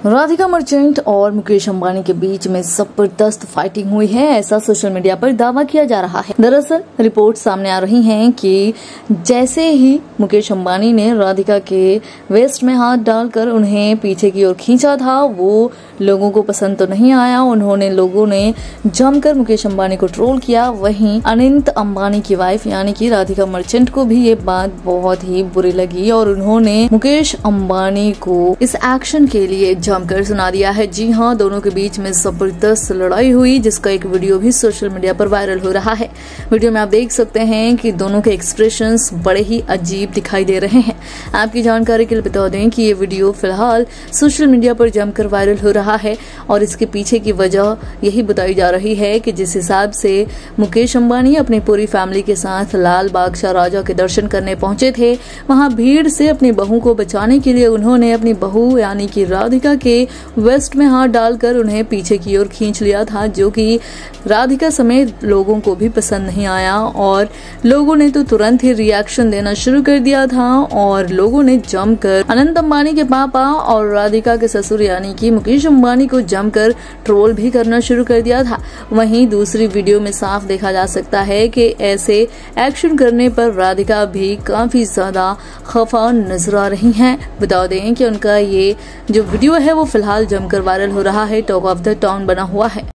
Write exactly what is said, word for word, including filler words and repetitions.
राधिका मर्चेंट और मुकेश अंबानी के बीच में जबरदस्त फाइटिंग हुई है, ऐसा सोशल मीडिया पर दावा किया जा रहा है। दरअसल रिपोर्ट सामने आ रही हैं कि जैसे ही मुकेश अंबानी ने राधिका के वेस्ट में हाथ डालकर उन्हें पीछे की ओर खींचा था, वो लोगों को पसंद तो नहीं आया। उन्होंने लोगों ने जमकर मुकेश अंबानी को ट्रोल किया। वहीं अनित अंबानी की वाइफ यानी कि राधिका मर्चेंट को भी ये बात बहुत ही बुरी लगी और उन्होंने मुकेश अंबानी को इस एक्शन के लिए जमकर सुना दिया है। जी हाँ, दोनों के बीच में जबरदस्त लड़ाई हुई, जिसका एक वीडियो भी सोशल मीडिया पर वायरल हो रहा है। वीडियो में आप देख सकते हैं कि दोनों के एक्सप्रेशंस बड़े ही अजीब दिखाई दे रहे हैं। आपकी जानकारी के लिए बता दें कि ये वीडियो फिलहाल सोशल मीडिया पर जमकर वायरल हो रहा है और इसके पीछे की वजह यही बताई जा रही है कि जिस हिसाब से मुकेश अंबानी अपनी पूरी फैमिली के साथ लाल बादशाह राजा के दर्शन करने पहुंचे थे, वहां भीड़ से अपनी बहू को बचाने के लिए उन्होंने अपनी बहू यानी कि राधिका के वेस्ट में हाथ डालकर उन्हें पीछे की ओर खींच लिया था, जो कि राधिका समेत लोगों को भी पसंद नहीं आया और लोगों ने तो तुरंत ही रिएक्शन देना शुरू कर दिया था और लोगों ने जमकर अनंत अंबानी के पापा और राधिका के ससुर यानी कि मुकेश अंबानी को जमकर ट्रोल भी करना शुरू कर दिया था। वहीं दूसरी वीडियो में साफ देखा जा सकता है कि ऐसे एक्शन करने पर राधिका भी काफी ज्यादा खफा नजर आ रही हैं। बता दें कि उनका ये जो वीडियो है वो फिलहाल जमकर वायरल हो रहा है, टॉक ऑफ द टाउन बना हुआ है।